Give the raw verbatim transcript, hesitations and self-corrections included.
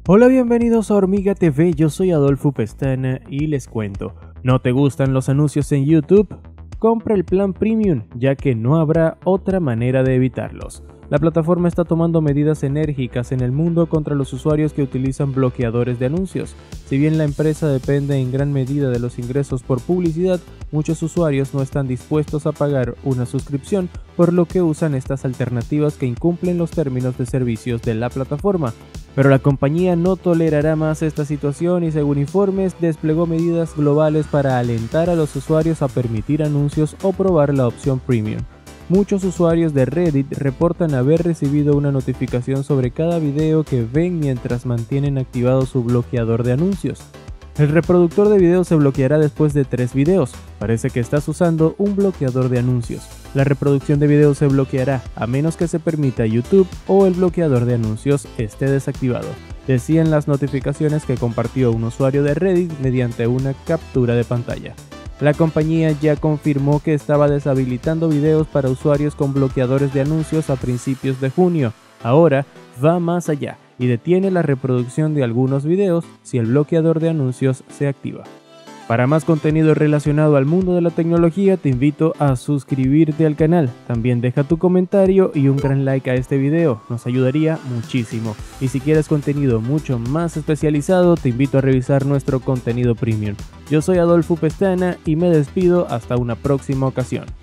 Hola, bienvenidos a Hormiga T V, yo soy Adolfo Pestana y les cuento, ¿no te gustan los anuncios en YouTube? Compra el plan Premium, ya que no habrá otra manera de evitarlos. La plataforma está tomando medidas enérgicas en el mundo contra los usuarios que utilizan bloqueadores de anuncios. Si bien la empresa depende en gran medida de los ingresos por publicidad, muchos usuarios no están dispuestos a pagar una suscripción, por lo que usan estas alternativas que incumplen los términos de servicios de la plataforma. Pero la compañía no tolerará más esta situación y, según informes, desplegó medidas globales para alentar a los usuarios a permitir anuncios o probar la opción Premium. Muchos usuarios de Reddit reportan haber recibido una notificación sobre cada video que ven mientras mantienen activado su bloqueador de anuncios. El reproductor de videos se bloqueará después de tres videos. Parece que estás usando un bloqueador de anuncios. La reproducción de videos se bloqueará a menos que se permita YouTube o el bloqueador de anuncios esté desactivado, decían las notificaciones que compartió un usuario de Reddit mediante una captura de pantalla. La compañía ya confirmó que estaba deshabilitando videos para usuarios con bloqueadores de anuncios a principios de junio. Ahora va más allá y detiene la reproducción de algunos videos si el bloqueador de anuncios se activa. Para más contenido relacionado al mundo de la tecnología, te invito a suscribirte al canal. También deja tu comentario y un gran like a este video, nos ayudaría muchísimo. Y si quieres contenido mucho más especializado, te invito a revisar nuestro contenido premium. Yo soy Adolfo Pestana y me despido hasta una próxima ocasión.